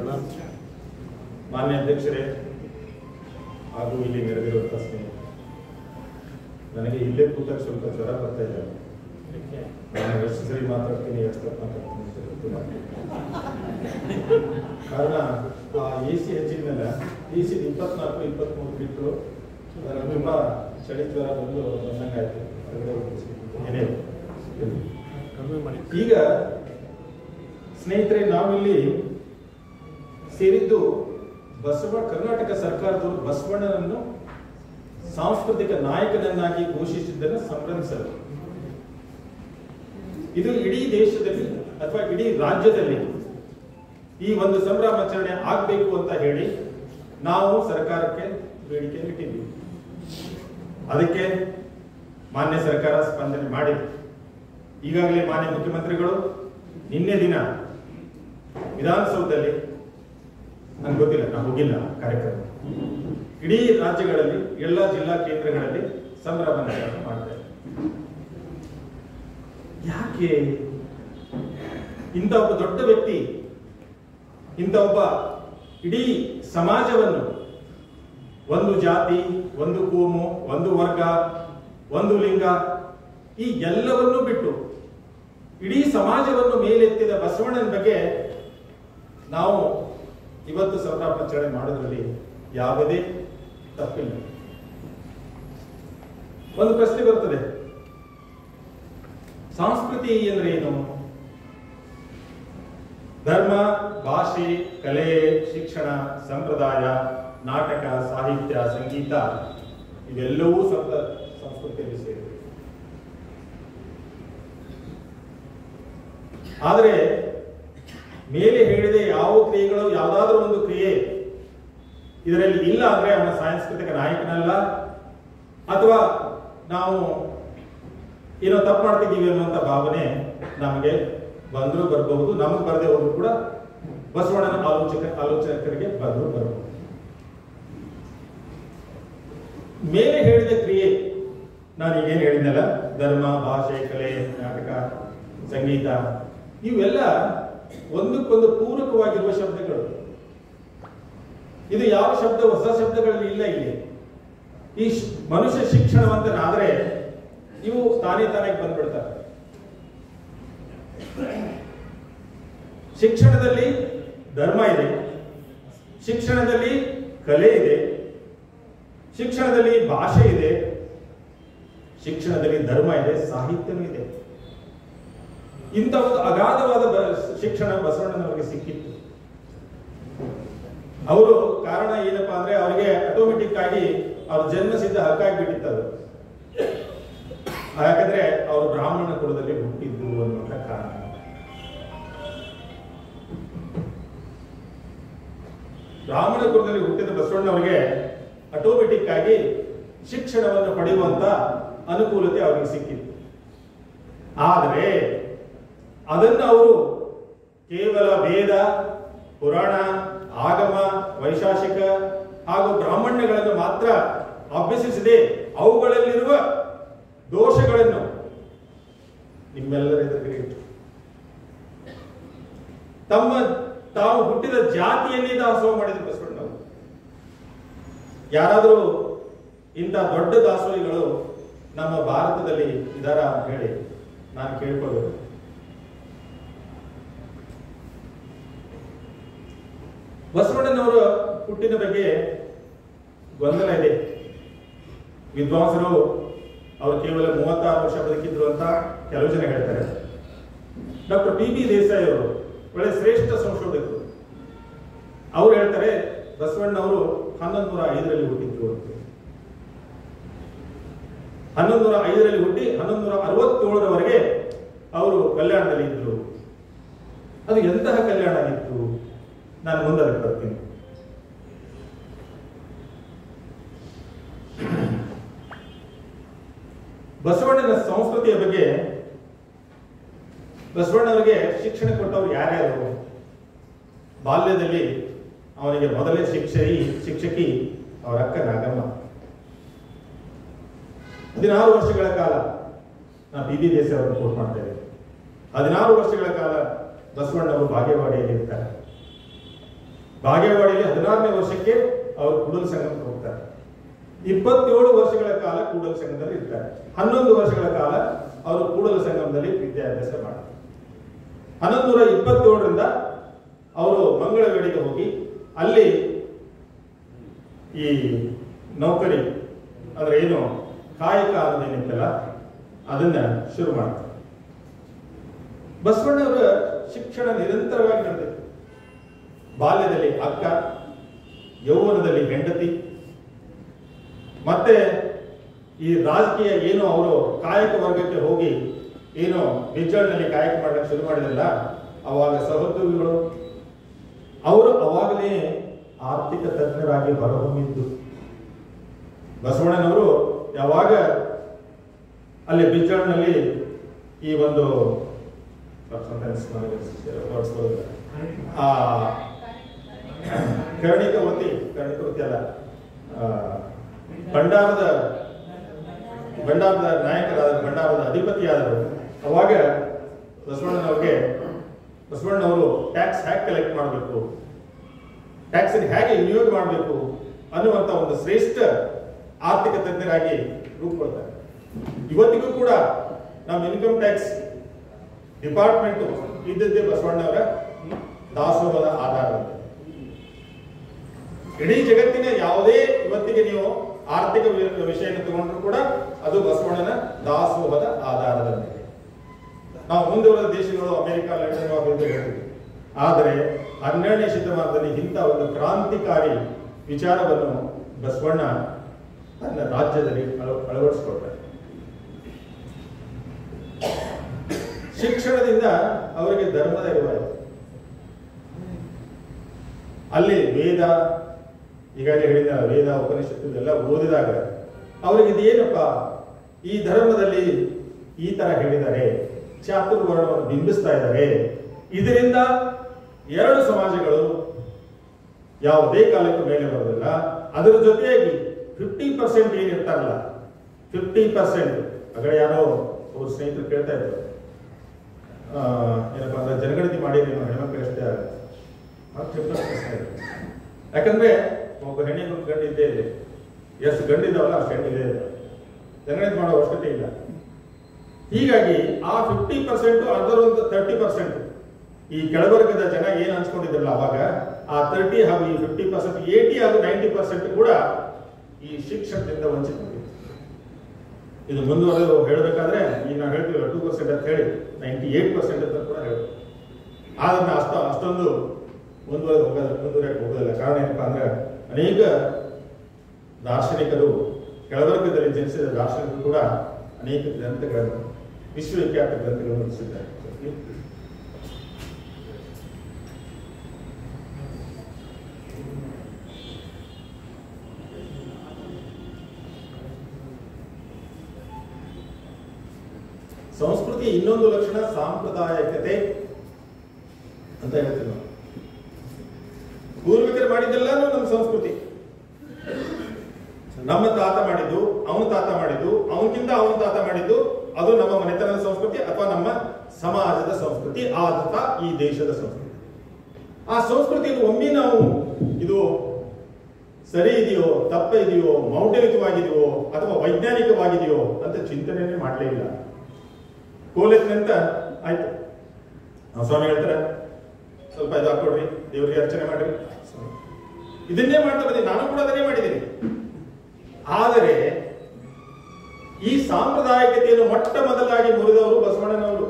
ಮಾನ್ಯ ಅಧ್ಯಕ್ಷರೇ ಹಾಗೂ ಇಲ್ಲಿ ನೆರೆದಿರುವಂತಹ ಸ್ನೇಹಿತರು, ನನಗೆ ಇಲ್ಲೇ ಕೂತಾಗ ಸ್ವಲ್ಪ ಜ್ವರ ಬರ್ತಾ ಇದೆ. ನಾನು ಎಷ್ಟು ಸರಿ ಮಾತಾಡ್ತೀನಿ, ಎಷ್ಟು ತಪ್ಪು ಮಾತಾಡ್ತೀನಿ ಅಂತ ಗೊತ್ತಿಲ್ಲ. ಕಾರಣ ಆ AC ಹಚ್ಚಿದ್ಮೇಲೆ AC 24-23 ಬಿಟ್ಟು ನನಗೆ ತುಂಬ ಚಳಿ ಜ್ವರ ಬಂದಂಗಾಯ್ತು. ಈಗ ಸ್ನೇಹಿತರೆ, ನಾವಿಲ್ಲಿ ಸೇರಿದ್ದು ಕರ್ನಾಟಕ ಸರ್ಕಾರದವರು ಬಸವಣ್ಣನನ್ನು ಸಾಂಸ್ಕೃತಿಕ ನಾಯಕನನ್ನಾಗಿ ಘೋಷಿಸಿದ್ದನ್ನು ಸಂಭ್ರಮಿಸಲು. ಇದು ಇಡೀ ದೇಶದಲ್ಲಿ ಅಥವಾ ಇಡೀ ರಾಜ್ಯದಲ್ಲಿ ಈ ಒಂದು ಸಂಭ್ರಮಾಚರಣೆ ಆಗಬೇಕು ಅಂತ ಹೇಳಿ ನಾವು ಸರ್ಕಾರಕ್ಕೆ ಬೇಡಿಕೆ ಇಟ್ಟಿದ್ವಿ. ಅದಕ್ಕೆ ಮಾನ್ಯ ಸರ್ಕಾರ ಸ್ಪಂದನೆ ಮಾಡಿದೆ. ಈಗಾಗಲೇ ಮಾನ್ಯ ಮುಖ್ಯಮಂತ್ರಿಗಳು ನಿನ್ನೆ ದಿನ ವಿಧಾನಸೌಧದಲ್ಲಿ, ನನ್ಗೆ ಗೊತ್ತಿಲ್ಲ, ನಾನು ಹೋಗಿಲ್ಲ ಕಾರ್ಯಕ್ರಮ, ಇಡೀ ರಾಜ್ಯಗಳಲ್ಲಿ ಎಲ್ಲ ಜಿಲ್ಲಾ ಕೇಂದ್ರಗಳಲ್ಲಿ ಸಂಭ್ರಮಾಚರಣೆ ಮಾಡ್ತಾರೆ. ಯಾಕೆ ಇಂಥ ಒಬ್ಬ ದೊಡ್ಡ ವ್ಯಕ್ತಿ, ಇಂಥ ಒಬ್ಬ ಇಡೀ ಸಮಾಜವನ್ನು, ಒಂದು ಜಾತಿ, ಒಂದು ಕೋಮು, ಒಂದು ವರ್ಗ, ಒಂದು ಲಿಂಗ, ಈ ಎಲ್ಲವನ್ನೂ ಬಿಟ್ಟು ಇಡೀ ಸಮಾಜವನ್ನು ಮೇಲೆತ್ತಿದ ಬಸವಣ್ಣನ ಬಗ್ಗೆ ನಾವು ಇವತ್ತು ಸಂಭ್ರಮಾಚರಣೆ ಮಾಡೋದ್ರಲ್ಲಿ ಯಾವುದೇ ತಪ್ಪಿಲ್ಲ. ಒಂದು ಪ್ರಶ್ನೆ ಬರ್ತದೆ, ಸಂಸ್ಕೃತಿ ಅಂದ್ರೆ ಏನು? ಧರ್ಮ, ಭಾಷೆ, ಕಲೆ, ಶಿಕ್ಷಣ, ಸಂಪ್ರದಾಯ, ನಾಟಕ, ಸಾಹಿತ್ಯ, ಸಂಗೀತ ಇವೆಲ್ಲವೂ ಸಂಸ್ಕೃತಿಯಲ್ಲಿ ಸೇರಿವೆ. ಆದರೆ ಮೇಲೆ ಹೇಳಿದ ಯಾವ ಕ್ರಿಯೆಗಳು, ಯಾವುದಾದ್ರೂ ಒಂದು ಕ್ರಿಯೆ ಇದರಲ್ಲಿ ಇಲ್ಲ ಅಂದ್ರೆ ಅವನ ಸಾಂಸ್ಕೃತಿಕ ನಾಯಕನಲ್ಲ, ಅಥವಾ ನಾವು ಏನೋ ತಪ್ಪು ಮಾಡ್ತಿದ್ದೀವಿ ಅನ್ನುವಂಥ ಭಾವನೆ ನಮಗೆ ಬಂದರೂ ಬರಬಹುದು, ನಮಗೆ ಬರದೇ ಹೋದ್ರು ಕೂಡ ಬಸವಣ್ಣನ ಆಲೋಚಕರಿಗೆ ಬಂದರೂ ಬರಬಹುದು. ಮೇಲೆ ಹೇಳಿದ ಕ್ರಿಯೆ, ನಾನು ಈಗೇನು ಹೇಳಿದ್ನಲ್ಲ, ಧರ್ಮ, ಭಾಷೆ, ಕಲೆ, ನಾಟಕ, ಸಂಗೀತ, ಇವೆಲ್ಲ ಒಂದಕ್ಕೊಂದು ಪೂರಕವಾಗಿರುವ ಶಬ್ದಗಳು. ಇದು ಯಾವ ಶಬ್ದ ಹೊಸ ಶಬ್ದಗಳಲ್ಲಿ ಇಲ್ಲ. ಇಲ್ಲಿ ಈ ಮನುಷ್ಯ ಶಿಕ್ಷಣವಂತನಾದ್ರೆ ಇವು ತಾನೇ ಬಂದ್ಬಿಡ್ತಾರೆ. ಶಿಕ್ಷಣದಲ್ಲಿ ಧರ್ಮ ಇದೆ, ಶಿಕ್ಷಣದಲ್ಲಿ ಕಲೆ ಇದೆ, ಶಿಕ್ಷಣದಲ್ಲಿ ಭಾಷೆ ಇದೆ, ಶಿಕ್ಷಣದಲ್ಲಿ ಧರ್ಮ ಇದೆ, ಸಾಹಿತ್ಯನೂ ಇದೆ. ಇಂಥ ಒಂದು ಅಗಾಧವಾದ ಶಿಕ್ಷಣ ಬಸವಣ್ಣನವರಿಗೆ ಸಿಕ್ಕಿತ್ತು. ಅವರು ಕಾರಣ ಏನಪ್ಪಾ ಅಂದ್ರೆ ಅವರಿಗೆ ಆಟೋಮೆಟಿಕ್ ಆಗಿ ಅವ್ರ ಜನ್ಮಸಿದ್ಧ ಹಕ್ಕಾಗಿಬಿಟ್ಟಿತ್ತು ಅದು. ಯಾಕಂದ್ರೆ ಅವರು ಬ್ರಾಹ್ಮಣ ಕುಲದಲ್ಲಿ ಹುಟ್ಟಿದ್ದು ಅನ್ನುವಂಥ ಕಾರಣ. ಬ್ರಾಹ್ಮಣ ಕುಲದಲ್ಲಿ ಹುಟ್ಟಿದ ಬಸವಣ್ಣವರಿಗೆ ಆಟೋಮೆಟಿಕ್ ಆಗಿ ಶಿಕ್ಷಣವನ್ನು ಪಡೆಯುವಂತ ಅನುಕೂಲತೆ ಅವರಿಗೆ ಸಿಕ್ಕಿತ್ತು. ಆದರೆ ಅದನ್ನು ಅವರು ಕೇವಲ ವೇದ, ಪುರಾಣ, ಆಗಮ, ವೈಶಾಖಿಕ ಹಾಗೂ ಬ್ರಾಹ್ಮಣ್ಯಗಳನ್ನು ಮಾತ್ರ ಅಭ್ಯಸಿಸದೆ ಅವುಗಳಲ್ಲಿರುವ ದೋಷಗಳನ್ನು ನಿಮ್ಮೆಲ್ಲರ ಎದುರಿಗೆ ಇಟ್ಟು ತಾವು ಹುಟ್ಟಿದ ಜಾತಿಯನ್ನೇ ದಾಸೋಹ ಮಾಡಿದ್ರು ಬಸವಣ್ಣವರು. ಯಾರಾದರೂ ಇಂಥ ದೊಡ್ಡ ದಾಸೋಹಿಗಳು ನಮ್ಮ ಭಾರತದಲ್ಲಿ ಇದಾರ ಅಂತ ಹೇಳಿ ನಾನು ಕೇಳ್ಕೊಳ್ಳೋದು. ಬಸವಣ್ಣನವರ ಹುಟ್ಟಿನ ಬಗ್ಗೆ ಗೊಂದಲ ಇದೆ. ವಿದ್ವಾಂಸರು ಅವರು ಕೇವಲ 36 ವರ್ಷ ಬದುಕಿದ್ರು ಅಂತ ಕೆಲವು ಜನ ಹೇಳ್ತಾರೆ. ಡಾಕ್ಟರ್ PB ದೇಸಾಯಿ ಅವರು ಒಳ್ಳೆ ಶ್ರೇಷ್ಠ ಸಂಶೋಧಕರು. ಅವ್ರು ಹೇಳ್ತಾರೆ ಬಸವಣ್ಣವರು 1105ರಲ್ಲಿ ಹುಟ್ಟಿದ್ರು ಅಂತ. 1105ರಲ್ಲಿ ಹುಟ್ಟಿ 1167ರವರೆಗೆ ಅವರು ಕಲ್ಯಾಣದಲ್ಲಿ ಇದ್ರು. ಅದು ಎಂತಹ ಕಲ್ಯಾಣ ಆಗಿತ್ತು, ನಾನು ಮುಂದೆ ಅದಕ್ಕೆ ಬರ್ತೀನಿ. ಬಸವಣ್ಣನ ಸಂಸ್ಕೃತಿಯ ಬಗ್ಗೆ, ಬಸವಣ್ಣವರಿಗೆ ಶಿಕ್ಷಣ ಕೊಟ್ಟವರು ಯಾರ್ಯಾರು? ಬಾಲ್ಯದಲ್ಲಿ ಅವನಿಗೆ ಮೊದಲೇ ಶಿಕ್ಷಕಿ ಅವರ ಅಕ್ಕ ನಾಗಮ್ಮ. 16 ವರ್ಷಗಳ ಕಾಲ, ನಾನು PB ದೇಸಾಯಿ ಅವರನ್ನು ಕೋಟ್ ಮಾಡ್ತಾ ಇದ್ದೇನೆ, 16 ವರ್ಷಗಳ ಕಾಲ ಬಸವಣ್ಣವರು ಬಾಗೇವಾಡಿಯಲ್ಲಿ ಇರ್ತಾರೆ. ಬಾಗೇವಾಡಿಯಲ್ಲಿ 16ನೇ ವರ್ಷಕ್ಕೆ ಅವರು ಕೂಡಲ ಸಂಗಮಕ್ಕೆ ಹೋಗ್ತಾರೆ. 27 ವರ್ಷಗಳ ಕಾಲ ಕೂಡಲ ಸಂಗಮದಲ್ಲಿ ಇರ್ತಾರೆ. 11 ವರ್ಷಗಳ ಕಾಲ ಅವರು ಕೂಡಲ ಸಂಗಮದಲ್ಲಿ ವಿದ್ಯಾಭ್ಯಾಸ ಮಾಡ್ತಾರೆ. 1127ರಿಂದ ಅವರು ಮಂಗಳವೇಡಿಗೆ ಹೋಗಿ ಅಲ್ಲಿ ಈ ನೌಕರಿ ಅಂದ್ರೆ ಏನು ಕಾಯಕ ಅನ್ನೋದೇನಿತ್ತಲ್ಲ ಅದನ್ನ ಶುರು ಮಾಡ್ತಾರೆ. ಬಸವಣ್ಣವರ ಶಿಕ್ಷಣ ನಿರಂತರವಾಗಿ ನಡೆದಿತ್ತು. ಬಾಲ್ಯದಲ್ಲಿ ಅಕ್ಕ, ಯೌವನದಲ್ಲಿ ಹೆಂಡತಿ, ಮತ್ತೆ ಈ ರಾಜಕೀಯ ಏನು ಅವರು ಕಾಯಕ ವರ್ಗಕ್ಕೆ ಹೋಗಿ ಏನು ಬಿಜ್ಜಳ್ನಲ್ಲಿ ಕಾಯಕ ಮಾಡಲಿಕ್ಕೆ ಶುರು ಮಾಡಿದಲ್ಲ, ಅವಾಗ ಸಹೋದ್ಯೋಗಿಗಳು ಅವರು ಅವಾಗಲೇ ಆರ್ಥಿಕ ತಜ್ಞರಾಗಿ ಹೊರಹೊಮ್ಮಿದ್ದು. ಬಸವಣ್ಣನವರು ಯಾವಾಗ ಅಲ್ಲಿ ಬಿಜ್ಜಳ್ನಲ್ಲಿ ಈ ಒಂದು ಕರ್ಣಿಕವತಿ ಅಲ್ಲ, ಭಂಡಾರದ ನಾಯಕರಾದ ಭಂಡಾರದ ಅಧಿಪತಿಯಾದರು. ಅವಾಗ ಬಸವಣ್ಣನವರು ಟ್ಯಾಕ್ಸ್ ಹೇಗೆ ಕಲೆಕ್ಟ್ ಮಾಡಬೇಕು, ಟ್ಯಾಕ್ಸ್ ಹೇಗೆ ವಿನಿಯೋಗ ಮಾಡಬೇಕು ಅನ್ನುವಂತ ಒಂದು ಶ್ರೇಷ್ಠ ಆರ್ಥಿಕ ತಜ್ಞರಾಗಿ ರೂಪುಗೊಳ್ತಾರೆ. ಇವತ್ತಿಗೂ ಕೂಡ ನಮ್ಮ ಇನ್ಕಮ್ ಟ್ಯಾಕ್ಸ್ ಡಿಪಾರ್ಟ್ಮೆಂಟ್ ಇದ್ದದ್ದೇ ಬಸವಣ್ಣವರ ದಾಸೋಹದ ಆಧಾರ. ಇಡೀ ಜಗತ್ತಿನ ಯಾವುದೇ ಇವತ್ತಿಗೆ ನೀವು ಆರ್ಥಿಕ ವಿಷಯವನ್ನು ತಗೊಂಡ್ರು ಕೂಡ ಅದು ಬಸವಣ್ಣನ ದಾಸೋಹದ ಆಧಾರದ ಮೇಲೆ. ನಾವು ಮುಂದುವರೆದ ದೇಶಗಳು ಅಮೆರಿಕ, ಲಂಡನ್ ಅಭಿವೃದ್ಧಿ ಹೇಳ್ತೀವಿ. ಆದರೆ 12ನೇ ಶತಮಾನದಲ್ಲಿ ಇಂಥ ಒಂದು ಕ್ರಾಂತಿಕಾರಿ ವಿಚಾರವನ್ನು ಬಸವಣ್ಣ ತನ್ನ ರಾಜ್ಯದಲ್ಲಿ ಅಳವಡಿಸಿಕೊಳ್ತಾರೆ. ಶಿಕ್ಷಣದಿಂದ ಅವರಿಗೆ ಧರ್ಮದ ಅರಿವಾಯಿತು. ಅಲ್ಲಿ ವೇದ, ಈಗಾಗಲೇ ಹೇಳಿದ ವೇದ ಉಪನಿಷತ್ತು ಎಲ್ಲ ಓದಿದಾಗ ಅವರಿಗೆ ಇದೇನಪ್ಪ ಈ ಧರ್ಮದಲ್ಲಿ ಈ ತರ ಹೇಳಿದ್ದಾರೆ, ಚಾತುರ್ವರ್ಣವನ್ನು ಬಿಂಬಿಸ್ತಾ ಇದ್ದಾರೆ, ಇದರಿಂದ 2 ಸಮಾಜಗಳು ಯಾವುದೇ ಕಾಲಕ್ಕೆ ಮೇಲೆ ಬರೋದಿಲ್ಲ. ಅದರ ಜೊತೆಯಾಗಿ 50% ಏನಿರ್ತಾರಲ್ಲ 50% ಅಗಡೆ ಯಾರೋ ಅವ್ರ ಸ್ನೇಹಿತರು ಕೇಳ್ತಾ ಇದ್ರು, ಏನಪ್ಪಾ ಅಂದ್ರೆ ಜನಗಣತಿ ಮಾಡಿ ನೀವು ಹೆಣ್ಮಕ್ಳು ಎಷ್ಟೇ ಯಾಕಂದ್ರೆ ಒಬ್ಬ ಹೆಣ್ಣಿಗೆ ಒಂದು ಗಂಡು ಇದ್ದೇ ಇದೆ, ಎಷ್ಟು ಗಂಡಿದ್ದಾವಲ್ಲ ಅಷ್ಟು ಹೆಣ್ಣಿದೆ, ಜನಗಣತಿ ಮಾಡೋ ಅವಶ್ಯಕತೆ ಇಲ್ಲ. ಹೀಗಾಗಿ ಆ 50% ಅದರೊಂದು 30% ಈ ಕೆಳವರ್ಗದ ಜನ ಏನ್ ಅನ್ಸ್ಕೊಂಡಿದ್ರಲ್ಲ ಅವಾಗ ಆ 30 ಹಾಗೂ ಈ 50%, 80 ಹಾಗೂ 90% ಕೂಡ ಈ ಶಿಕ್ಷಣದಿಂದ ವಂಚಿತವಾಗಿತ್ತು. ಇದು ಮುಂದುವರೆದು ಹೇಳಬೇಕಾದ್ರೆ ಈಗ ನಾವು ಹೇಳ್ತೀವಿ 2% ಅಂತ ಹೇಳಿ 98% ಅಂತ ಕೂಡ ಹೇಳ್ತೀವಿ. ಆದ್ರೆ ಅಷ್ಟೊಂದು ಮುಂದುವರೆಯಕ್ಕೆ ಹೋಗೋದಿಲ್ಲ. ಕಾರಣ ಏನಪ್ಪಾ ಅಂದ್ರೆ ಅನೇಕ ದಾರ್ಶನಿಕರು, ಕೆಳವರ್ಗದಲ್ಲಿ ಜನಿಸಿದ ದಾರ್ಶನಿಕರು ಕೂಡ ಅನೇಕ ಗ್ರಂಥಗಳನ್ನು, ವಿಶ್ವವಿಖ್ಯಾತ ಗ್ರಂಥಗಳನ್ನು ರಚಿಸಿದ್ದಾರೆ. ಸಂಸ್ಕೃತಿ ಇನ್ನೊಂದು ಲಕ್ಷಣ ಸಾಂಪ್ರದಾಯಿಕತೆ ಅಂತ ಹೇಳ್ತೀವಿ ನಾವು. ಪೂರ್ವಿಕರು ಮಾಡಿದ್ದೆಲ್ಲ ನಮ್ಮ ಸಂಸ್ಕೃತಿ. ನಮ್ಮ ತಾತ ಮಾಡಿದ್ದು, ಅವನ ತಾತ ಮಾಡಿದ್ದು, ಅವನಕ್ಕಿಂತ ಅವನ ತಾತ ಮಾಡಿದ್ದು, ಅದು ನಮ್ಮ ಮನೆತನದ ಸಂಸ್ಕೃತಿ ಅಥವಾ ನಮ್ಮ ಸಮಾಜದ ಸಂಸ್ಕೃತಿ ಅಥವಾ ಈ ದೇಶದ ಸಂಸ್ಕೃತಿ. ಆ ಸಂಸ್ಕೃತಿಯನ್ನು ಒಮ್ಮೆ ನಾವು ಇದು ಸರಿ ಇದೆಯೋ ತಪ್ಪ ಇದೆಯೋ ಮೌಢ್ಯಯುತವಾಗಿದೆಯೋ ಅಥವಾ ವೈಜ್ಞಾನಿಕವಾಗಿದೆಯೋ ಅಂತ ಚಿಂತನೆಯೇ ಮಾಡಲೇ ಇಲ್ಲ. ಕೋಲೆತ್ನಂತ ಆಯ್ತು, ನಾವು ಸ್ವಾಮಿ ಹೇಳ್ತಾರೆ ಸ್ವಲ್ಪ ಇದು ಹಾಕೊಡ್ರಿ, ದೇವರಿಗೆ ಅರ್ಚನೆ ಮಾಡ್ರಿ, ಇದನ್ನೇ ಮಾಡ್ತಾ ಬಂದಿ, ನಾನು ಕೂಡ ಅದನ್ನೇ ಮಾಡಿದ್ದೀನಿ. ಆದರೆ ಈ ಸಾಂಪ್ರದಾಯಿಕತೆಯನ್ನು ಮೊಟ್ಟ ಮೊದಲಾಗಿ ಮುರಿದವರು ಬಸವಣ್ಣನವರು.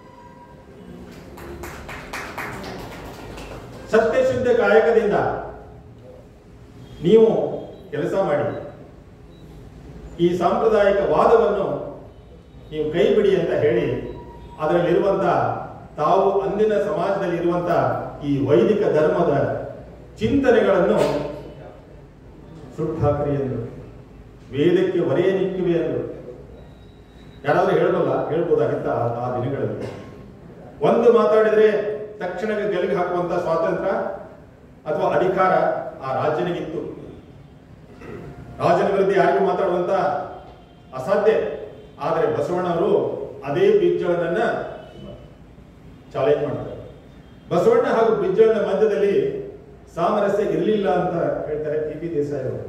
ಸತ್ಯಶುದ್ಧ ಕಾಯಕದಿಂದ ನೀವು ಕೆಲಸ ಮಾಡಿ ಈ ಸಾಂಪ್ರದಾಯಿಕ ವಾದವನ್ನು ನೀವು ಕೈ ಬಿಡಿ ಅಂತ ಹೇಳಿ ಅದರಲ್ಲಿರುವಂತ ತಾವು ಅಂದಿನ ಸಮಾಜದಲ್ಲಿ ಇರುವಂತ ಈ ವೈದಿಕ ಧರ್ಮದ ಚಿಂತನೆಗಳನ್ನು ಸುಟ್ಟು ಹಾಕ್ರಿ ಎಂದು, ವೇದಕ್ಕೆ ಒರೆಯ ನಿಕ್ಕಿವೆ ಎಂದು ಯಾರಾದ್ರೂ ಹೇಳ್ಬೋದಾಗಿತ್ತ ಆ ದಿನಗಳಲ್ಲಿ. ಒಂದು ಮಾತಾಡಿದ್ರೆ ತಕ್ಷಣಕ್ಕೆ ಗಲಿಗೆ ಹಾಕುವಂತ ಸ್ವಾತಂತ್ರ್ಯ ಅಥವಾ ಅಧಿಕಾರ ಆ ರಾಜನಿಗಿತ್ತು. ರಾಜನ ವಿರುದ್ಧ ಯಾರಿಗೂ ಮಾತಾಡುವಂತ ಅಸಾಧ್ಯ. ಆದರೆ ಬಸವಣ್ಣವರು ಅದೇ ಬಿಜ್ಜಳನನ್ನ ಚಾಲೆಂಜ್ ಮಾಡ್ತಾರೆ. ಬಸವಣ್ಣ ಹಾಗೂ ಬಿಜ್ಜಳನ ಮಧ್ಯದಲ್ಲಿ ಸಾಮರಸ್ಯ ಇರಲಿಲ್ಲ ಅಂತ ಹೇಳ್ತಾರೆ ಪಿ ದೇಸಾಯಿ ಅವರು.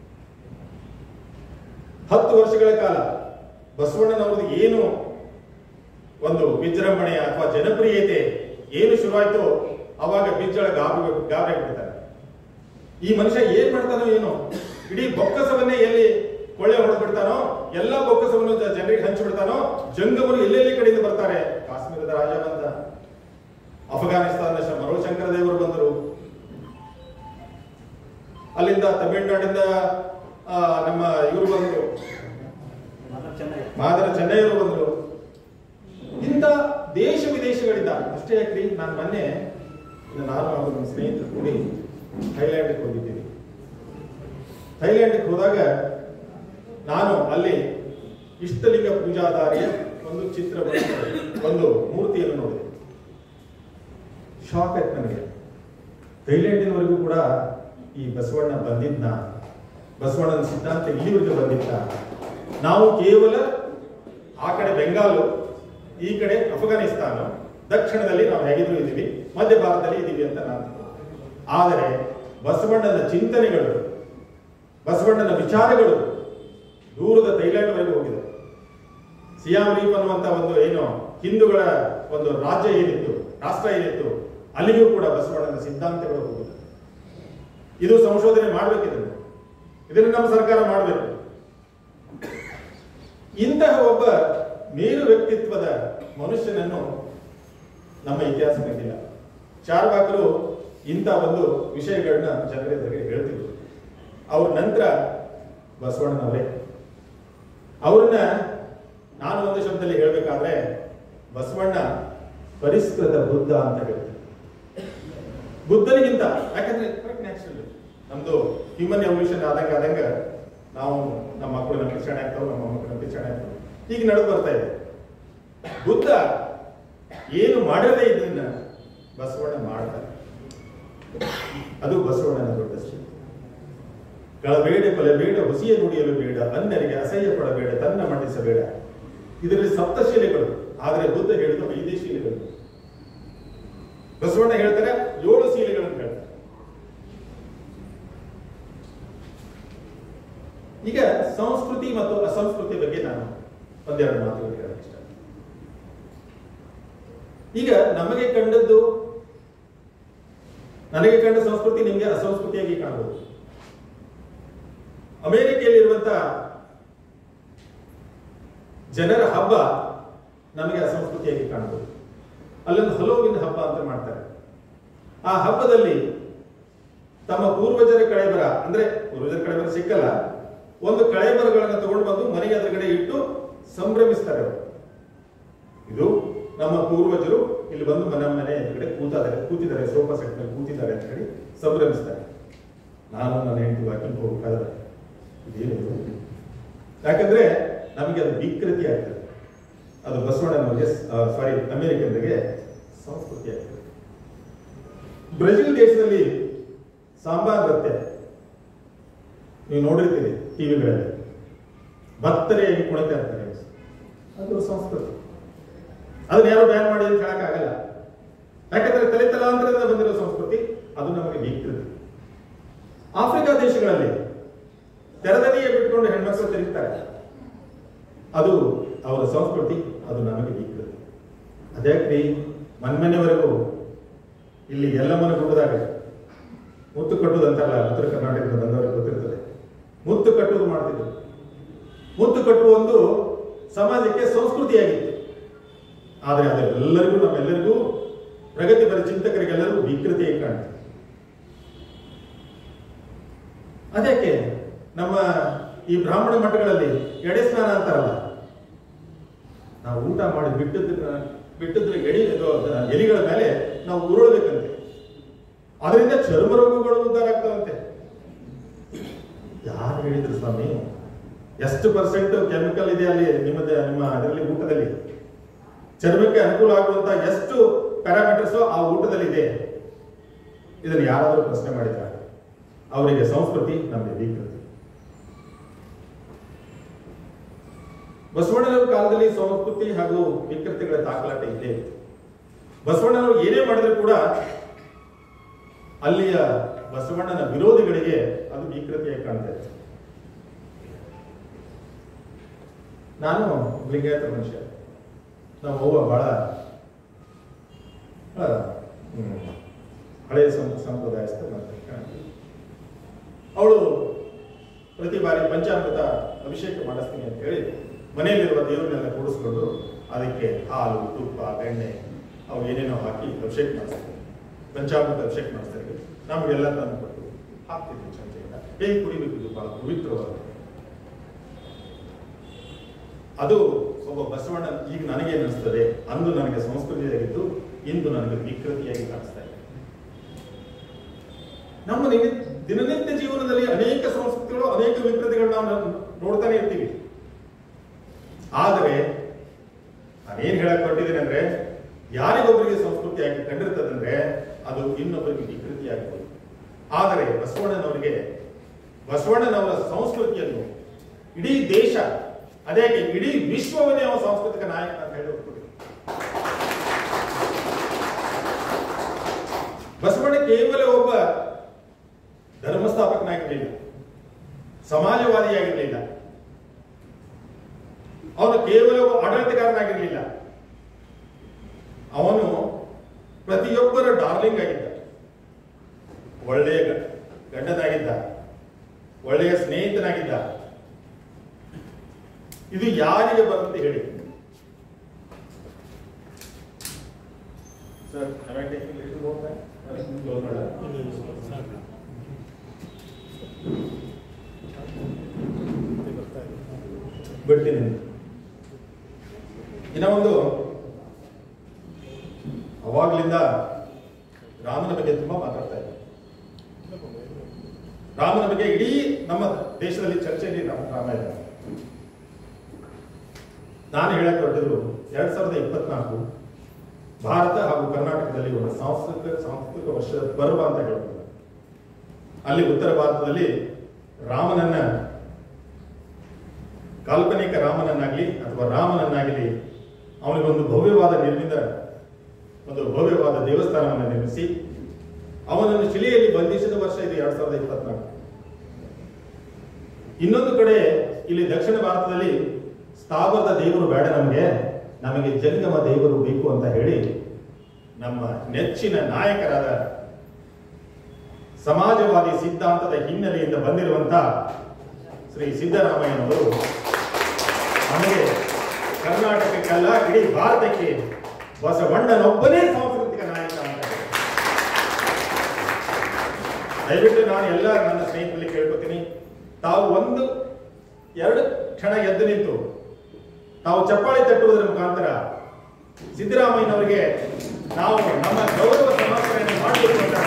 10 ವರ್ಷಗಳ ಕಾಲ ಬಸವಣ್ಣನವ್ರದ್ದು ಏನು ಒಂದು ವಿಜೃಂಭಣೆ ಅಥವಾ ಜನಪ್ರಿಯತೆ ಏನು ಶುರುವಾಯ್ತೋ ಅವಾಗ ಬಿಜ್ಜಳ ಗಾಬರಿ ಬಿಡ್ತಾರೆ. ಈ ಮನುಷ್ಯ ಏನ್ ಮಾಡ್ತಾನೋ ಏನೋ, ಇಡೀ ಬೊಕ್ಕಸವನ್ನೇ ಎಲ್ಲಿ ಕೊಳ್ಳೆ ಹೊಡೆದು ಬಿಡ್ತಾನೋ, ಎಲ್ಲ ಬೊಕ್ಕಸವನ್ನು ಜನರಿಗೆ ಹಂಚಿಬಿಡ್ತಾನೋ, ಜಂಗಮರು ಎಲ್ಲೆಲ್ಲಿ ಕಡೆಯಿಂದ ಬರ್ತಾರೆ. ಕಾಶ್ಮೀರದ ರಾಜ ಬಂದ, ಅಫ್ಘಾನಿಸ್ತಾನದ ಮರೋಶಂಕರ ದೇವರು ಬಂದರು, ಅಲ್ಲಿಂದ ತಮಿಳುನಾಡಿಂದ ನಮ್ಮ ಇವರು ಬಂದರು, ಮಾದರ ಚೆನ್ನೈಯವರು ಬಂದರು. ಇಂಥ ದೇಶ ವಿದೇಶಗಳಿಂದ ಅಷ್ಟೇ ಯಾಕ್ರಿ, ನಾನು ಮೊನ್ನೆ ನಾನು ನಮ್ಮ ಸ್ನೇಹಿತರು ಕೂಡಿ ಥೈಲ್ಯಾಂಡ್ಗೆ ಹೋಗಿದ್ದೀನಿ. ಥೈಲ್ಯಾಂಡ್ಗೆ ಹೋದಾಗ ನಾನು ಅಲ್ಲಿ ಇಷ್ಟಲಿಂಗ ಪೂಜಾದಾರಿಯ ಒಂದು ಚಿತ್ರ, ಒಂದು ಮೂರ್ತಿಯನ್ನು ನೋಡಿದೆ. ಶಾಕ್ ಆಯ್ತು ನನಗೆ. ಥೈಲ್ಯಾಂಡಿನವರೆಗೂ ಕೂಡ ಈ ಬಸವಣ್ಣ ಬಂದಿದ್ನ, ಬಸವಣ್ಣನ ಸಿದ್ಧಾಂತ ಇಲ್ಲಿವರೆಗೂ ಬಂದಿದ್ದ. ನಾವು ಕೇವಲ ಆ ಕಡೆ ಬೆಂಗಾಲು, ಈ ಕಡೆ ಅಫ್ಘಾನಿಸ್ತಾನ, ದಕ್ಷಿಣದಲ್ಲಿ ನಾವು ಹೇಗಿದ್ರು ಇದ್ದೀವಿ, ಮಧ್ಯ ಭಾರತದಲ್ಲಿ ಇದ್ದೀವಿ ಅಂತ ನಾನು. ಆದರೆ ಬಸವಣ್ಣನ ಚಿಂತನೆಗಳು, ಬಸವಣ್ಣನ ವಿಚಾರಗಳು ದೂರದ ಥೈಲ್ಯಾಂಡ್ ಹೋಗಿದೆ. ಸಿಯಾಮ್ ರೀಪ್ ಅನ್ನುವಂತ ಒಂದು ಏನು ಹಿಂದೂಗಳ ಒಂದು ರಾಜ್ಯ ಏನಿತ್ತು, ರಾಷ್ಟ್ರ ಏನಿತ್ತು, ಅಲ್ಲಿಗೂ ಕೂಡ ಬಸವಣ್ಣನ ಸಿದ್ಧಾಂತಗಳು ಹೋಗಿದೆ. ಇದು ಸಂಶೋಧನೆ ಮಾಡಬೇಕಿದೆ, ಇದನ್ನು ನಮ್ಮ ಸರ್ಕಾರ ಮಾಡಬೇಕು. ಇಂತಹ ಒಬ್ಬ ಮೇರು ವ್ಯಕ್ತಿತ್ವದ ಮನುಷ್ಯನನ್ನು ನಮ್ಮ ಇತಿಹಾಸ ಕಂಡಿಲ್ಲ. ಚಾರ್ವಾಕರು ಇಂಥ ಒಂದು ವಿಷಯಗಳನ್ನ ಜನರ ಎದುರಿಗೆ ಹೇಳ್ತಿದ್ರು. ಅವ್ರ ನಂತರ ಬಸವಣ್ಣನವರೇ. ಅವ್ರನ್ನ ನಾನು ಒಂದು ಶಬ್ದದಲ್ಲಿ ಹೇಳ್ಬೇಕಾದ್ರೆ ಬಸವಣ್ಣ ಪರಿಷ್ಕೃತ ಬುದ್ಧ ಅಂತ ಹೇಳ್ತಾರೆ. ಬುದ್ಧನಿಗಿಂತ, ಯಾಕಂದ್ರೆ ನ್ಯಾಚುರಲ್ ನಮ್ದು ಹ್ಯೂಮನ್ ಎವಲ್ಯೂಷನ್ ಆದಂಗ ನಾವು ನಮ್ಮ ಮಕ್ಕಳು ನಮಗೆ ಪಿಚಣೆ ಆಗ್ತಾವೆ, ನಮ್ಮ ಮಕ್ಕಳು ನಮಗೆ ಪಿಚಣೆ ಆಗ್ತಾವೆ, ಈಗ ನಡೆದು ಬರ್ತಾ ಇದೆ. ಬುದ್ಧ ಏನು ಮಾಡದೇ ಇದನ್ನ ಬಸವಣ್ಣ ಮಾಡ್ತಾರೆ. ಅದು ಬಸವಣ್ಣನ ದೊಡ್ಡ ಶಕ್ತಿ. ಕಳಬೇಡ, ಕೊಲೆಬೇಡ, ಹುಸಿಯ ನುಡಿಯಲು ಬೇಡ, ಅನ್ಯರಿಗೆ ಅಸಹ್ಯ ಪಡಬೇಡ, ತನ್ನ ಮಂಡಿಸಬೇಡ. ಇದರಲ್ಲಿ ಸಪ್ತಶೀಲೆಗಳು, ಆದರೆ ಬುದ್ಧ ಹೇಳಿದ 5 ಶೀಲೆಗಳು. ಬಸವಣ್ಣ ಹೇಳ್ತಾರೆ 7 ಶೀಲೆಗಳನ್ನು ಹೇಳ್ತಾರೆ. ಈಗ ಸಂಸ್ಕೃತಿ ಮತ್ತು ಅಸಂಸ್ಕೃತಿ ಬಗ್ಗೆ ನಾನು ಒಂದೆರಡು ಮಾತುಗಳು ಹೇಳಕ್ಕೆ ಇಷ್ಟ. ಈಗ ನಮಗೆ ಕಂಡದ್ದು, ನನಗೆ ಕಂಡ ಸಂಸ್ಕೃತಿ ನಿಮಗೆ ಅಸಂಸ್ಕೃತಿಯಾಗಿ ಕಾಣಬಹುದು. ಅಮೆರಿಕೆಯಲ್ಲಿರುವಂತಹ ಜನರ ಹಬ್ಬ ನಮಗೆ ಅಸಂಸ್ಕೃತಿಯಾಗಿ ಕಾಣಬಹುದು. ಅಲ್ಲೊಂದು ಹಲೋವಿನ್ ಹಬ್ಬ ಅಂತ ಮಾಡ್ತಾರೆ. ಆ ಹಬ್ಬದಲ್ಲಿ ತಮ್ಮ ಪೂರ್ವಜರ ಕಳೆಬರ, ಅಂದ್ರೆ ಪೂರ್ವಜರ ಕಳೆಬರ ಸಿಕ್ಕಲ್ಲ, ಒಂದು ಕಳೆಬರಗಳನ್ನು ತಗೊಂಡು ಬಂದು ಮನೆಗೆ ಎದುರುಗಡೆ ಇಟ್ಟು ಸಂಭ್ರಮಿಸ್ತಾರೆ ಅವರು. ಇದು ನಮ್ಮ ಪೂರ್ವಜರು ಇಲ್ಲಿ ಬಂದು ನಮ್ಮ ಮನೆ ಎದುರುಗಡೆ ಕೂತಿದ್ದಾರೆ, ಸೋಫಾ ಸೆಟ್ ಮೇಲೆ ಕೂತಿದ್ದಾರೆ ಅಂತ ಹೇಳಿ ಸಂಭ್ರಮಿಸ್ತಾರೆ. ನಾನು ನನ್ನ ಹೆಂಡತಿ ವಾಕಿಂಗ್ ಹೋಗ್ಬೇಕಾದ್ರೆ ಇದೇನಿದು, ಯಾಕಂದ್ರೆ ನಮಗೆ ಅದು ವಿಕೃತಿ ಆಗ್ತದೆ. ಅದು ಬಸವಣ್ಣನವರಿಗೆ, ಅಮೆರಿಕನ್ರಿಗೆ ಸಂಸ್ಕೃತಿ ಆಗ್ತದೆ. ಬ್ರೆಜಿಲ್ ದೇಶದಲ್ಲಿ ಸಾಂಬಾ ನೃತ್ಯ ನೀವು ನೋಡಿರ್ತೀರಿ ಟಿವಿಗಳಲ್ಲಿ, ಭತ್ತರೆಯಾಗಿ ಕುಣಿತಾ ಇರ್ತಾರೆ. ಅದು ಸಂಸ್ಕೃತಿ. ಅದನ್ನ ಯಾರು ಬ್ಯಾನ್ ಮಾಡಿ ಅಂತ ಹೇಳಕ್ಕಾಗಲ್ಲ, ಯಾಕಂದ್ರೆ ತಲೆತಲಾಂತರದಿಂದ ಬಂದಿರೋ ಸಂಸ್ಕೃತಿ. ಅದು ನಮಗೆ ವಿಕೃತಿ. ಆಫ್ರಿಕಾ ದೇಶಗಳಲ್ಲಿ ತೆರೆದನೆಯೇ ಬಿಟ್ಕೊಂಡು ಹೆಣ್ಮಕ್ಳು ತಿರುಗ್ತಾರೆ, ಅದು ಅವರ ಸಂಸ್ಕೃತಿ, ಅದು ನಮಗೆ ವಿಕೃತಿ. ಅದ್ಯಾಕ್ರಿ ಮನ್ಮನೆವರೆಗೂ ಇಲ್ಲಿ ಎಲ್ಲಮ್ಮನ ಗುಡ್ಡದಾಗ ಮುತ್ತು ಕಟ್ಟುವುದು ಅಂತಾರಲ್ಲ, ಉತ್ತರ ಕರ್ನಾಟಕದ ಬಂದವರಿಗೆ ಗೊತ್ತಿರ್ತದೆ, ಮುತ್ತು ಕಟ್ಟುವುದು ಮಾಡ್ತಿದ್ರು. ಮುತ್ತು ಕಟ್ಟುವ ಒಂದು ಸಮಾಜಕ್ಕೆ ಸಂಸ್ಕೃತಿಯಾಗಿತ್ತು. ಆದರೆ ಅದೆಲ್ಲರಿಗೂ, ನಮ್ಮೆಲ್ಲರಿಗೂ, ಪ್ರಗತಿಪರ ಚಿಂತಕರಿಗೆಲ್ಲರಿಗೂ ವಿಕೃತಿಯಾಗಿ ಕಾಣ್ತದೆ. ಅದಕ್ಕೆ ನಮ್ಮ ಈ ಬ್ರಾಹ್ಮಣ ಮಠಗಳಲ್ಲಿ ಎಡೆ ಸ್ನಾನ ಅಂತಾರಲ್ಲ, ನಾವು ಊಟ ಮಾಡಿ ಬಿಟ್ಟದ್ರ ಎಲಿಗಳ ಮೇಲೆ ನಾವು ಉರುಳಬೇಕಂತೆ, ಅದರಿಂದ ಚರ್ಮ ರೋಗಗಳು ಉದ್ಧಾರ ಆಗ್ತಾವಂತೆ. ಯಾರು ಹೇಳಿದ್ರು ಸ್ವಾಮಿ? ಎಷ್ಟು ಪರ್ಸೆಂಟ್ ಕೆಮಿಕಲ್ ಇದೆ ಅಲ್ಲಿ ನಿಮ್ಮ ಅದರಲ್ಲಿ ಊಟದಲ್ಲಿ? ಚರ್ಮಕ್ಕೆ ಅನುಕೂಲ ಆಗುವಂತ ಎಷ್ಟು ಪ್ಯಾರಾಮೀಟರ್ಸ್ ಆ ಊಟದಲ್ಲಿ ಇದೆ? ಇದನ್ನು ಯಾರಾದರೂ ಪ್ರಶ್ನೆ ಮಾಡಿದ್ದಾರೆ? ಅವರಿಗೆ ಸಂಸ್ಕೃತಿ, ನಮಗೆ ವಿಕೃತಿ. ಬಸವಣ್ಣನವರ ಕಾಲದಲ್ಲಿ ಸಂಸ್ಕೃತಿ ಹಾಗೂ ವಿಕೃತಿಗಳ ದಾಖಲಾತಿ ಇದೆ. ಬಸವಣ್ಣನವರು ಏನೇ ಮಾಡಿದ್ರು ಕೂಡ ಅಲ್ಲಿಯ ಬಸವಣ್ಣನ ವಿರೋಧಿಗಳಿಗೆ ಅದು ವಿಕೃತಿಯಾಗಿ ಕಾಣ್ತಾ ಇದೆ. ನಾನು ಲಿಂಗಾಯತ ಮನುಷ್ಯ, ನಮ್ಮ ಅವ್ವ ಬಹಳ ಹಳೆಯ ಸಂಪ್ರದಾಯಸ್ಥ. ಅವಳು ಪ್ರತಿ ಬಾರಿ ಪಂಚಾಮೃತ ಅಭಿಷೇಕ ಮಾಡಿಸ್ತೀನಿ ಅಂತ ಹೇಳಿ ಮನೆಯಲ್ಲಿರುವ ದೇವರನ್ನೆಲ್ಲ ಕೂಡಿಸ್ಕೊಂಡು ಅದಕ್ಕೆ ಹಾಲು, ತುಪ್ಪ, ಬೆಣ್ಣೆ ಅವು ಏನೇನೋ ಹಾಕಿ ಅಭಿಷೇಕ ಮಾಡಿಸ್ತಾರೆ. ಪಂಚಾಮೃತ ಅಭಿಷೇಕ ಮಾಡಿಸ್ತಾರೆ. ನಮಗೆಲ್ಲ ತಂದು ಕೊಟ್ಟು ಹಾಕ್ತಿದ್ವಿ ಚಮಚೆಯಿಂದ. ಹೇಗೆ ಕುಡಿಬೇಕು, ಇದು ಬಹಳ ಪವಿತ್ರವಾದ. ಅದು ಒಬ್ಬ ಬಸವಣ್ಣ. ಈಗ ನನಗೆ ಅನಿಸ್ತದೆ, ಅಂದು ನನಗೆ ಸಂಸ್ಕೃತಿಯಾಗಿದ್ದು ಇಂದು ನನಗೆ ವಿಕೃತಿಯಾಗಿ ಕಾಣಿಸ್ತಾ ಇದೆ. ನಮ್ಮ ದಿನನಿತ್ಯ ಜೀವನದಲ್ಲಿ ಅನೇಕ ಸಂಸ್ಕೃತಿಗಳು, ಅನೇಕ ವಿಕೃತಿಗಳನ್ನ ನಾವು ನೋಡ್ತಾನೆ ಇರ್ತೀವಿ. ಆದರೆ ನಾನೇನ್ ಹೇಳಕ್ ಹೊರಟಿದ್ದೇನೆ ಅಂದ್ರೆ, ಯಾರಿಗೊಬ್ಬರಿಗೆ ಸಂಸ್ಕೃತಿಯಾಗಿ ಕಂಡಿರ್ತದಂದ್ರೆ ಅದು ಇನ್ನೊಬ್ಬರಿಗೆ ವಿಕೃತಿಯಾಗಬಹುದು. ಆದರೆ ಬಸವಣ್ಣನವರ ಸಂಸ್ಕೃತಿಯನ್ನು ಇಡೀ ದೇಶ, ಅದೇ ಇಡೀ ವಿಶ್ವವನ್ನೇ ಅವನ ಸಾಂಸ್ಕೃತಿಕ ನಾಯಕ ಅಂತ ಹೇಳಿ ಒಪ್ಪಿದೆ. ಬಸವಣ್ಣ ಕೇವಲ ಒಬ್ಬ ಧರ್ಮಸ್ಥಾಪಕನಾಗಿರಲಿಲ್ಲ, ಸಮಾಜವಾದಿಯಾಗಿರಲಿಲ್ಲ, ಅವನು ಕೇವಲ ಒಬ್ಬ ಆಡಳಿತಗಾರನಾಗಿರಲಿಲ್ಲ. ಅವನು ಪ್ರತಿಯೊಬ್ಬರ ಡಾರ್ಲಿಂಗ್ ಆಗಿದ್ದ, ಒಳ್ಳೆಯ ಗಂಡನಾಗಿದ್ದ, ಒಳ್ಳೆಯ ಸ್ನೇಹಿತನಾಗಿದ್ದ. ಇದು ಯಾರಿಗೆ ಬರುತ್ತೆ ಹೇಳಿ ಸರ್? ಬಿಡ್ತೀನಿ. ಇನ್ನ ಒಂದು, ಅವಾಗ್ಲಿಂದ ರಾಮನ ಬಗ್ಗೆ ತುಂಬಾ ಮಾತಾಡ್ತಾ ಇದ್ದಾರೆ. ರಾಮನ ಬಗ್ಗೆ ಇಡೀ ನಮ್ಮ ದೇಶದಲ್ಲಿ ಚರ್ಚೆಯಲ್ಲಿ ರಾಮಾಯಣ. ನಾನು ಹೇಳಕ್ಕೆ ಹೊರಟಿದ್ರು 2024 ಭಾರತ ಹಾಗೂ ಕರ್ನಾಟಕದಲ್ಲಿ ಒಂದು ಸಾಂಸ್ಕೃತಿಕ ವರ್ಷದ ಪರ್ವ ಅಂತ ಹೇಳ್ತಾರೆ. ಅಲ್ಲಿ ಉತ್ತರ ಭಾರತದಲ್ಲಿ ರಾಮನನ್ನ, ಕಾಲ್ಪನಿಕ ರಾಮನನ್ನಾಗ್ಲಿ ಅಥವಾ ರಾಮನನ್ನಾಗಲಿ ಅವನಿಗೊಂದು ಭವ್ಯವಾದ ದೇವಸ್ಥಾನವನ್ನು ನಿರ್ಮಿಸಿ ಅವನನ್ನು ಶಿಲೆಯಲ್ಲಿ ಬಂಧಿಸಿದ ವರ್ಷ ಇದು 2024. ಇನ್ನೊಂದು ಕಡೆ ಇಲ್ಲಿ ದಕ್ಷಿಣ ಭಾರತದಲ್ಲಿ ಸ್ಥಾವರದ ದೇವರು ಬೇಡ, ನಮಗೆ ಜಂಗಮ ದೇವರು ಬೇಕು ಅಂತ ಹೇಳಿ ನಮ್ಮ ನೆಚ್ಚಿನ ನಾಯಕರಾದ ಸಮಾಜವಾದಿ ಸಿದ್ಧಾಂತದ ಹಿನ್ನೆಲೆಯಿಂದ ಬಂದಿರುವಂತಹ ಶ್ರೀ ಸಿದ್ದರಾಮಯ್ಯನವರು ನಮಗೆ ಕರ್ನಾಟಕಕ್ಕೆಲ್ಲ ಇಡೀ ಭಾರತಕ್ಕೆ ಬಸವಣ್ಣನೊಬ್ಬನೇ ಸಾಂಸ್ಕೃತಿಕ ನಾಯಕ ಅಂತ. ದಯವಿಟ್ಟು ನಾನು ಎಲ್ಲ ನನ್ನ ಸ್ನೇಹಿತರಲ್ಲಿ ಕೇಳ್ಕೊತೀನಿ, ತಾವು 1-2 ಕ್ಷಣ ಎದ್ದು ನಿಂತು ತಾವು ಚಪ್ಪಾಳೆ ತಟ್ಟುವುದರ ಮುಖಾಂತರ ಸಿದ್ದರಾಮಯ್ಯನವರಿಗೆ ನಾವು ನಮ್ಮ ಗೌರವ ಸಮರ್ಪಣೆ ಮಾಡಬೇಕು ಅಂತ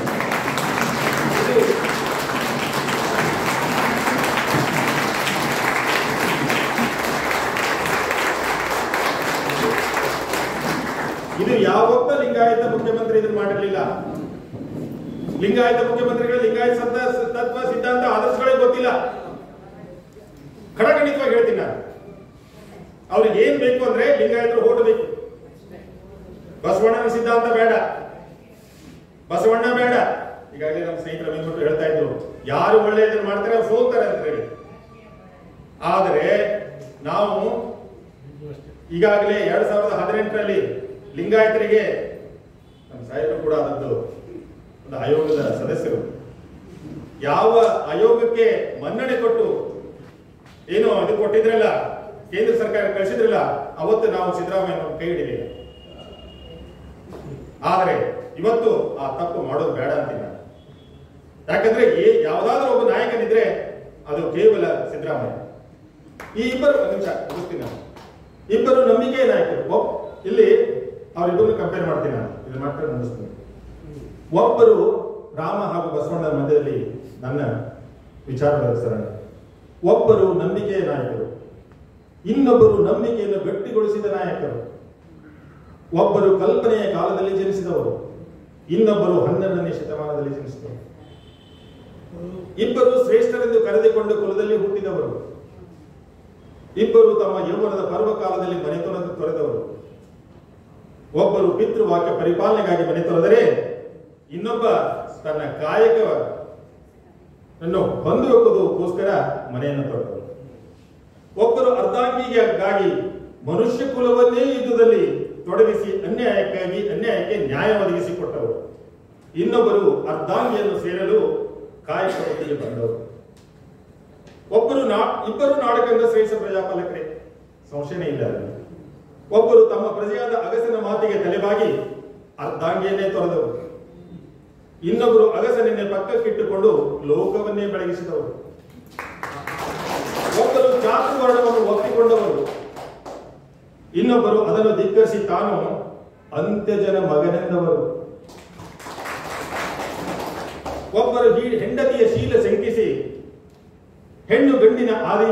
ಇದು ಯಾವೊಬ್ಬ ಲಿಂಗಾಯತ ಮುಖ್ಯಮಂತ್ರಿ ಇದನ್ನು ಮಾಡಿರಲಿಲ್ಲ. ಲಿಂಗಾಯತ ಮುಖ್ಯಮಂತ್ರಿಗಳು ಲಿಂಗಾಯತ ತತ್ವ, ಸಿದ್ಧಾಂತ, ಆದರ್ಶಗಳೇ ಗೊತ್ತಿಲ್ಲ. ಖಡಖಂಡಿತವಾಗಿ ಹೇಳ್ತೀನಿ ನಾನು, ಅವ್ರಿಗೆ ಏನ್ ಬೇಕು ಅಂದ್ರೆ ಲಿಂಗಾಯತರು ಓಟ್ ಬೇಕು. ಬಸವಣ್ಣನ ಸಿದ್ಧಾಂತ ಬೇಡ, ಬಸವಣ್ಣ ಬೇಡ. ಈಗಾಗಲೇ ನಮ್ಮ ಸ್ನೇಹಿತರ ಬಂದ್ಬಿಟ್ಟು ಹೇಳ್ತಾ ಇದ್ರು, ಯಾರು ಒಳ್ಳೆಯದನ್ನು ಮಾಡ್ತಾರೆ ಅವ್ರು ಸೋಲ್ತಾರೆ ಅಂತ ಹೇಳಿ. ಆದರೆ ನಾವು ಈಗಾಗಲೇ 2018ರಲ್ಲಿ ಲಿಂಗಾಯತರಿಗೆ, ನಮ್ಮ ಸಾಹೇಬರು ಕೂಡ ಆದದ್ದು ಒಂದು ಆಯೋಗದ ಸದಸ್ಯರು, ಯಾವ ಆಯೋಗಕ್ಕೆ ಮನ್ನಣೆ ಕೊಟ್ಟು ಏನು ಅದು ಕೊಟ್ಟಿದ್ರಲ್ಲ, ಕೇಂದ್ರ ಸರ್ಕಾರ ಕಳಿಸಿದ್ರಲ್ಲ, ಅವತ್ತು ನಾವು ಸಿದ್ದರಾಮಯ್ಯ ಕೈ ಹಿಡಿಲಿಲ್ಲ. ಆದರೆ ಇವತ್ತು ಆ ತಪ್ಪು ಮಾಡೋದು ಬೇಡ ಅಂತೀನಿ. ಯಾಕಂದ್ರೆ ಯಾವ್ದಾದ್ರೂ ಒಬ್ಬ ನಾಯಕನಿದ್ರೆ ಅದು ಕೇವಲ ಸಿದ್ದರಾಮಯ್ಯ. ಈ ಇಬ್ಬರು, ಒಂದು ನಿಮಿಷ ಮುಗಿಸ್ತೀನಿ ನಾನು, ಇಬ್ಬರು ನಂಬಿಕೆಯ ನಾಯಕರು. ಇಲ್ಲಿ ಅವರಿಬ್ಬರನ್ನು ಕಂಪೇರ್ ಮಾಡ್ತೀನಿ ನಾನು, ಇದು ಮಾತ್ರ ಮುಗಿಸ್ತೀನಿ. ಒಬ್ಬರು ರಾಮ ಹಾಗೂ ಬಸವಣ್ಣನ ಮಧ್ಯದಲ್ಲಿ ನನ್ನ ವಿಚಾರಗಳ ಸರಣಿ. ಒಬ್ಬರು ನಂಬಿಕೆಯ ನಾಯಕರು, ಇನ್ನೊಬ್ಬರು ನಂಬಿಕೆಯನ್ನು ಗಟ್ಟಿಗೊಳಿಸಿದ ನಾಯಕರು. ಒಬ್ಬರು ಕಲ್ಪನೆಯ ಕಾಲದಲ್ಲಿ ಜನಿಸಿದವರು, ಇನ್ನೊಬ್ಬರು 12ನೇ ಶತಮಾನದಲ್ಲಿ ಜನಿಸಿದವರು. ಇಬ್ಬರು ಶ್ರೇಷ್ಠರೆಂದು ಕರೆದುಕೊಂಡು ಕುಲದಲ್ಲಿ ಹುಟ್ಟಿದವರು, ಇಬ್ಬರು ತಮ್ಮ ಯೌವನದ ಪರ್ವಕಾಲದಲ್ಲಿ ಮನೆ ತೊರೆದವರು. ಒಬ್ಬರು ಪಿತೃವಾಕ್ಯ ಪರಿಪಾಲನೆಗಾಗಿ ಮನೆ ತೊರೆದರೆ ಇನ್ನೊಬ್ಬ ತನ್ನ ಕಾಯಕವನ್ನು ಹೊಂದುವುದಕ್ಕೋಸ್ಕರ ಮನೆಯನ್ನು ತೊರೆದರು. ಒಬ್ಬರು ಅರ್ಧಾಂಗಿಗಾಗಿ ಮನುಷ್ಯ ಕುಲವನ್ನೇ ಯುದ್ಧದಲ್ಲಿ ತೊಡಗಿಸಿ ಅನ್ಯಾಯಕ್ಕೆ ನ್ಯಾಯ ಒದಗಿಸಿಕೊಟ್ಟವರು. ಇನ್ನೊಬ್ಬರು ಅರ್ಧಾಂಗಿಯನ್ನು ಸೇರಲು ಕಾಯಕ ಒಟ್ಟಿಗೆ ಬಂದವರು. ಇಬ್ಬರು ನಾಡಕಂದ ಶ್ರೇಷ್ಠ ಪ್ರಜಾಪಾಲಕರೇ, ಸಂಶಯನೇ ಇಲ್ಲ. ಒಬ್ಬರು ತಮ್ಮ ಪ್ರಜೆಯಾದ ಅಗಸನ ಮಾತಿಗೆ ತಲೆಬಾಗಿ ಅರ್ಧಾಂಗಿಯನ್ನೇ ತೊರೆದವರು. ಇನ್ನೊಬ್ಬರು ಅಗಸನನ್ನೇ ಪಕ್ಕಕ್ಕಿಟ್ಟುಕೊಂಡು ಲೋಕವನ್ನೇ ಬೆಳಗಿಸಿದವರು. ಒಬ್ಬರು ಚಾತುರ್ವರ್ಣವನ್ನು ಒಪ್ಪಿಕೊಂಡವರು. ಇನ್ನೊಬ್ಬರು ಅದನ್ನು ಧಿಕ್ಕರಿಸಿ ತಾನು ಅಂತ್ಯಜನ ಮಗನೆಂದವರು. ಒಬ್ಬರು ಹೆಂಡತಿಯ ಶೀಲ ಶಂಕಿಸಿ ಹೆಣ್ಣು ಗಂಡಿನ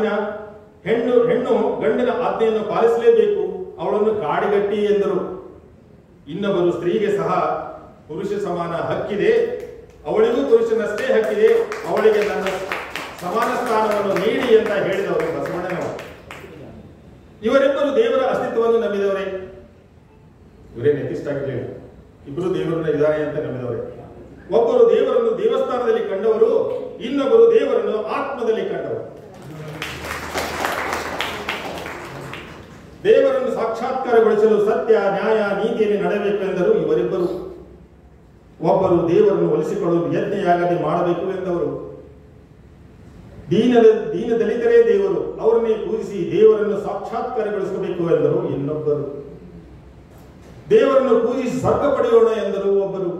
ಗಂಡಿನ ಆಜ್ಞೆಯನ್ನು ಪಾಲಿಸಲೇಬೇಕು, ಅವಳನ್ನು ಕಾಡಿಗಟ್ಟಿ ಎಂದರು. ಇನ್ನೊಬ್ಬರು ಸ್ತ್ರೀಗೆ ಸಹ ಪುರುಷ ಸಮಾನ ಹಕ್ಕಿದೆ, ಅವಳಿಗೂ ಪುರುಷನಷ್ಟೇ ಹಕ್ಕಿದೆ, ಅವಳಿಗೆ ನನ್ನ ಸಮಾನ ಸ್ಥಾನವನ್ನು ನೀಡಿ ಅಂತ ಹೇಳಿದವರು ಬಸವಣ್ಣನವರು. ಇವರಿಬ್ಬರು ದೇವರ ಅಸ್ತಿತ್ವವನ್ನು ನಂಬಿದವರೇ. ಇವರೇ ನೆತಿಷ್ಠಾಗಿರಲಿಲ್ಲ, ಇಬ್ಬರು ದೇವರನ್ನ ಇದ್ದಾರೆ ಅಂತ ನಂಬಿದವರೇ. ಒಬ್ಬರು ದೇವರನ್ನು ದೇವಸ್ಥಾನದಲ್ಲಿ ಕಂಡವರು, ಇನ್ನೊಬ್ಬರು ದೇವರನ್ನು ಆತ್ಮದಲ್ಲಿ ಕಂಡವರು. ದೇವರನ್ನು ಸಾಕ್ಷಾತ್ಕಾರಗೊಳಿಸಲು ಸತ್ಯ ನ್ಯಾಯ ನೀತಿಯಲ್ಲಿ ನಡೆಯಬೇಕೆಂದರು ಇವರಿಬ್ಬರು. ಒಬ್ಬರು ದೇವರನ್ನು ಒಲಿಸಿಕೊಳ್ಳಲು ಯಜ್ಞೆಯಾಗದೆ ಮಾಡಬೇಕು ಎಂದವರು. ದೀನ ದಲಿತರೇ ದೇವರು, ಅವರನ್ನೇ ಪೂಜಿಸಿ ದೇವರನ್ನು ಸಾಕ್ಷಾತ್ಕಾರಗೊಳಿಸಬೇಕು ಎಂದರು ಇನ್ನೊಬ್ಬರು. ದೇವರನ್ನು ಪೂಜಿಸಿ ಸ್ವರ್ಗ ಪಡೆಯೋಣ ಎಂದರು ಒಬ್ಬರು.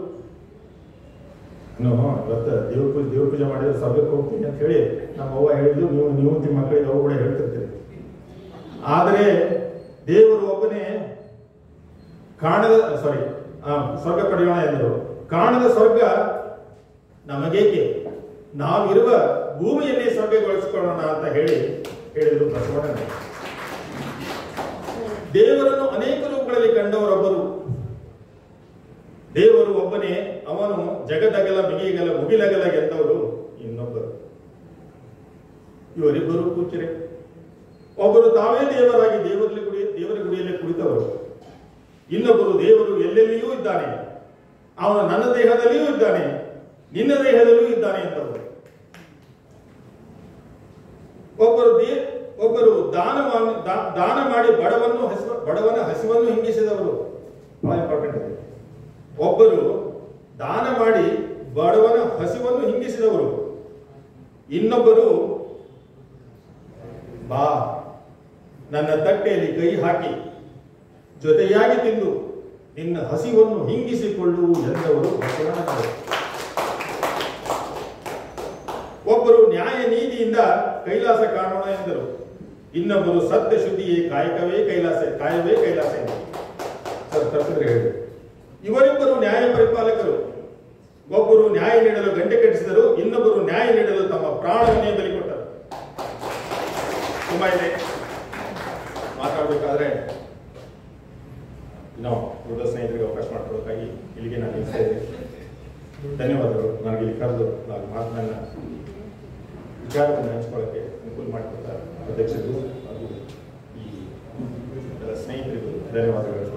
ಇವತ್ತು ದೇವ್ರ ಪೂಜೆ ಮಾಡಿದ್ರೆ ಸ್ವರ್ಗಕ್ಕೆ ಹೋಗ್ತೀನಿ ಅಂತ ಹೇಳಿ ನಮ್ಮ ಅವ್ವ ಹೇಳಿದ್ರು, ನೀವು ನಿಮ್ಮ ಮಕ್ಕಳಿಗೆ ಅವು ಕೂಡ ಹೇಳ್ತಿರ್ತೀರಿ. ಆದರೆ ದೇವರು ಒಬ್ಬನೇ ಸ್ವರ್ಗ ಪಡೆಯೋಣ ಎಂದರು. ಕಾಣದ ಸ್ವರ್ಗ ನಮಗೇಕೆ, ನಾವಿರುವ ಭೂಮಿಯನ್ನೇ ಸ್ವರ್ಗಗೊಳಿಸಿಕೊಳ್ಳೋಣ ಅಂತ ಹೇಳಿದರು ಬಸವಣ್ಣ. ದೇವರನ್ನು ಅನೇಕ ರೂಪಗಳಲ್ಲಿ ಕಂಡವರೊಬ್ಬರು. ದೇವರು ಒಬ್ಬನೇ, ಅವನು ಜಗದಗಲ ಬಿಗಿಗಲ ಮುಗಿಲಗಲ ಎಂದವರು ಇನ್ನೊಬ್ಬರು. ಇವರಿಬ್ಬರು ಕೂಚರೆ. ಒಬ್ಬರು ತಾವೇ ದೇವರಾಗಿ ದೇವರ ಗುಡಿಯಲ್ಲಿ ಕುಳಿತವರು. ಇನ್ನೊಬ್ಬರು ದೇವರು ಎಲ್ಲೆಲ್ಲಿಯೂ ಇದ್ದಾನೆ, ಅವನು ನನ್ನ ದೇಹದಲ್ಲಿಯೂ ಇದ್ದಾನೆ, ನಿನ್ನ ದೇಹದಲ್ಲಿಯೂ ಇದ್ದಾನೆ ಎಂದವರು. ಒಬ್ಬರು ದಾನ ಮಾಡಿ ಬಡವನ ಹಸಿವನ್ನು ಹಿಂಗಿಸಿದವರು. ಬಹಳ ಇಂಪಾರ್ಟೆಂಟ್ ಇದೆ. ಒಬ್ಬರು ದಾನ ಮಾಡಿ ಬಡವನ ಹಸಿವನ್ನು ಹಿಂಗಿಸಿದವರು. ಇನ್ನೊಬ್ಬರು ಬಾ ನನ್ನ ತಟ್ಟೆಯಲ್ಲಿ ಕೈ ಹಾಕಿ ಜೊತೆಯಾಗಿ ತಿಂದು ನಿನ್ನ ಹಸಿವನ್ನು ಹಿಂಗಿಸಿಕೊಳ್ಳು ಎಂದವರು ಬಸವಣ್ಣನವರು. ಒಬ್ಬರು ನ್ಯಾಯ ನೀತಿಯಿಂದ ಕೈಲಾಸ ಕಾಣೋಣ ಎಂದರು. ಇನ್ನೊಬ್ಬರು ಸತ್ಯ ಶುದ್ಧಿಯೇ ಕಾಯವೇ ಕೈಲಾಸ ಎಂದರು. ಇವರಿಬ್ಬರು ನ್ಯಾಯ ಪರಿಪಾಲಕರು. ಒಬ್ಬರು ನ್ಯಾಯ ನೀಡಲು ಗಂಟೆ ಕಟ್ಟಿಸಿದರು, ಇನ್ನೊಬ್ಬರು ನ್ಯಾಯ ನೀಡಲು ತಮ್ಮ ಪ್ರಾಣವನ್ನೇ ಬಲಿ ಕೊಟ್ಟರು. ತುಂಬಾ ಇದೆ ಮಾತಾಡಬೇಕಾದ್ರೆ. ನಾವು ಉಳಿದ ಸ್ನೇಹಿತರಿಗೆ ಅವಕಾಶ ಮಾಡ್ಕೊಳ್ಳೋಕ್ಕಾಗಿ ಇಲ್ಲಿಗೆ ನಾನು ನಿಲ್ಲಿಸ್ತಾ ಇದ್ದೇನೆ. ಧನ್ಯವಾದಗಳು. ನನಗೆ ಇಲ್ಲಿ ಕರೆದು ನಾನು ಮಾತನ್ನ ವಿಚಾರವನ್ನು ಹಂಚ್ಕೊಳ್ಳೋಕ್ಕೆ ಅನುಕೂಲ ಮಾಡಿಕೊಡ್ತಾರೆ ಅಧ್ಯಕ್ಷರಿಗೂ ಹಾಗೂ ಈ ಸ್ನೇಹಿತರಿಗೂ ಧನ್ಯವಾದಗಳು.